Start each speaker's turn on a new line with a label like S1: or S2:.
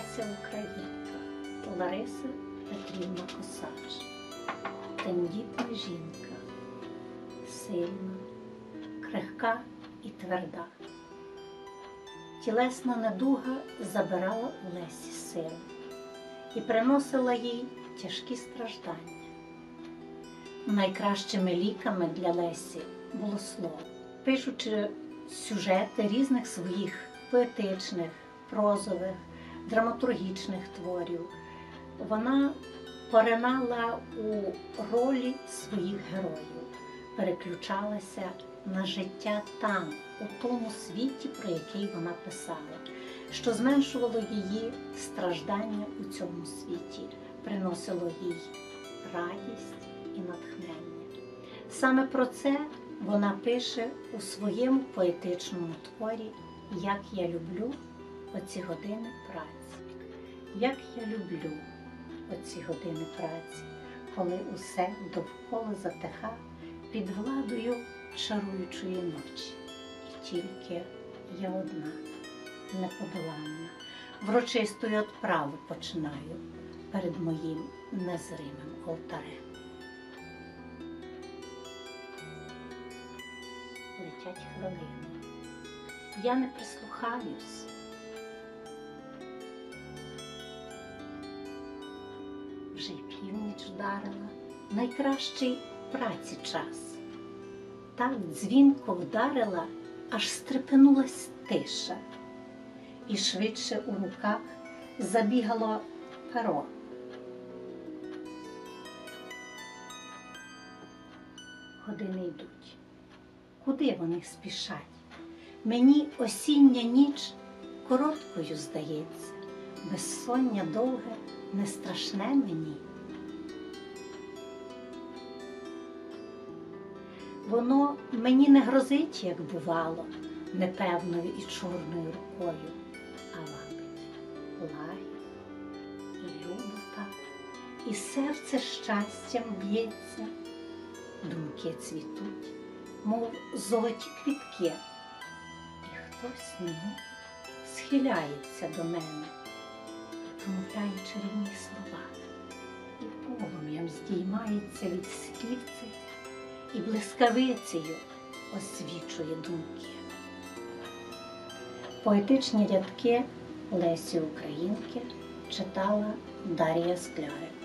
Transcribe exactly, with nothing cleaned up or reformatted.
S1: Леся Українка, Лариса Петрівна Косач. Тендітна жінка, сильна, крихка і тверда. Тілесна недуга забирала у Лесі сили і приносила їй тяжкі страждання. Найкращими ліками для Лесі було слово. Пишучи сюжети різних своїх поетичних, прозових, драматургічних творів, вона поринала у ролі своїх героїв, переключалася на життя там, у тому світі, про який вона писала, що зменшувало її страждання у цьому світі, приносило їй радість і натхнення. Саме про це вона пише у своєму поетичному творі «Як я люблю оці години праці». Як я люблю оці години праці, коли усе довкола затиха під владою чаруючої ночі. І тільки я одна, неподоланна, врочистою отправу починаю перед моїм незримим алтарем. Летять хвилини. Я не прислухаюсь. Вже й північ вдарила, найкращий праці час. Так дзвінко вдарила, аж стрепенулась тиша, і швидше у руках забігало перо. Години йдуть. Куди вони спішать? Мені осіння ніч короткою здається, безсоння довге не страшне мені. Воно мені не грозить, як бувало, непевною і чорною рукою, а вабить лагідно і любо так, і серце щастям б'ється, думки цвітуть, мов золоті квітки, і хтось немов схиляється до мене і промовляє чарівні слова, і полум'ям здіймається від слівців, і блискавицею освічує думки. Поетичні рядки Лесі Українки читала Дар'я Склярик.